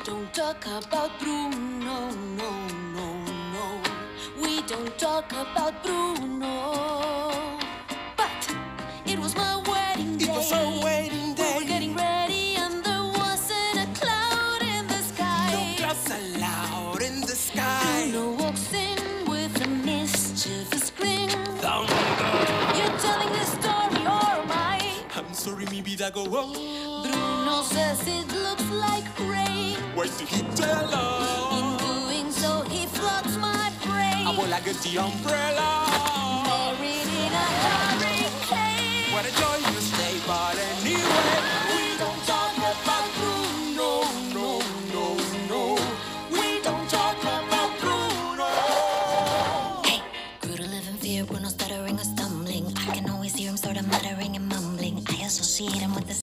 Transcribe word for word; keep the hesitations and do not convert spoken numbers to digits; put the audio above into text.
don't talk about Bruno, no, no, no. We don't talk about Bruno. But it was my wedding day. It was our wedding day. We were getting ready and there wasn't a cloud in the sky. No clouds allowed in the sky. Bruno walks in with a mischievous grin. Thunder. You're telling this story or am I? I'm sorry, mi vida go on. Bruno says it looks like rain. Why did he tell us? In doing so, he floods my brain. I will like the umbrella. Married in a hurricane. What a joyous day, but anyway, We don't talk about Bruno, no, no, no. We don't talk about Bruno. Hey, grew to live in fear, Bruno stuttering or stumbling. I can always hear him sort of muttering and mumbling. I associate him with the